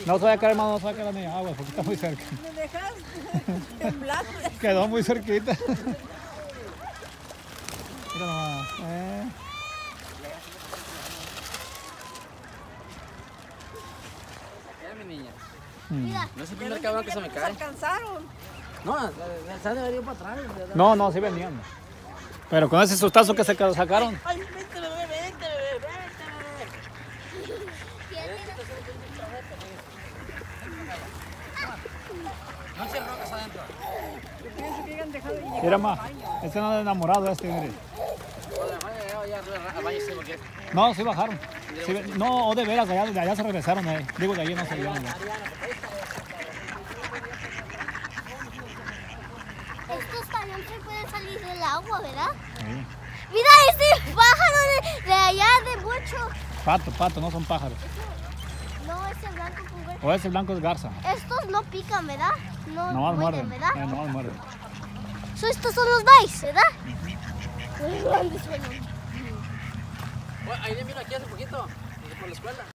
No se vaya a caer, hermano, no se vaya a caer ni agua porque está muy cerca. ¿Me dejas temblar? Quedó muy cerquita. Mira nomás. Mi niña. Mira, No es el primer cabrón que se me cae. Alcanzaron. No, se ha de haber ido para atrás. No, no, sí venían. Pero con ese sustazo que se sacaron. Ay, vente, bebé, vente, bebé, vente, bebé. No se rocas adentro. Yo pienso que hayan dejado de llegar. Mira más, este no es enamorado este, mire. Al baño sí, porque... No, sí bajaron. Sí, no, o de veras, de allá se regresaron. Digo, de allí no salieron. estos también se pueden salir del agua, ¿verdad? Sí. Mira este pájaro de allá de mucho. Pato, no son pájaros. No, ese blanco con verde. O ese blanco es garza. Estos no pican, ¿verdad? No Nomás mueren, muerden. ¿verdad? Nomás muerden. Estos son los maíz, ¿verdad? Muy grandes, bueno. Ahí mira aquí hace poquito, por la escuela.